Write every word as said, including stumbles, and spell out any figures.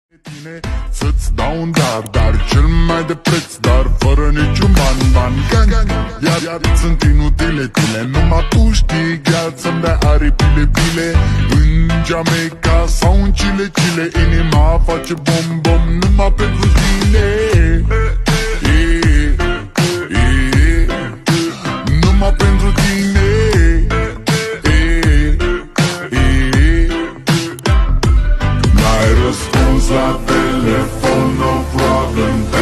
Tine să-ți dau un dar, dar cel mai de preț, dar fără niciun ban, ban, gang, gang. Iar, iar sunt inutile tine, numai tu știi chiar să-mi dai aripile bile. În Jamaica sau în Chile, Chile, inima face bom, bom, numai pentru tine. E, e, e, numai pentru tine. La telefon, no problem.